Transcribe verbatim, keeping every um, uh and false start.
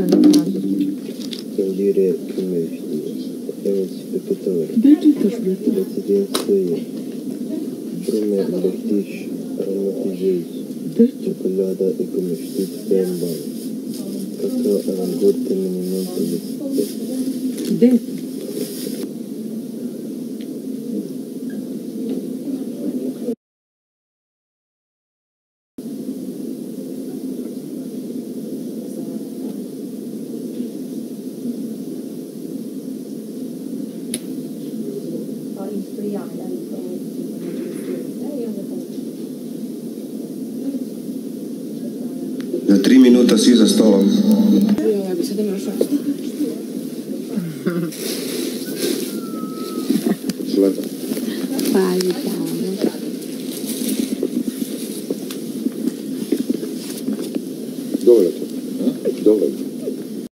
Scandire Kimeshti, Enes Pekatore, Gdje čitaš, brate? Decidijan stoji, Šume Leftiš, Aromatizez, Gdje? Čokolada i Kimeshti Femban, Kakao Arangurte Minimento Lisite. Gdje? Za tri minuta svi za stolom.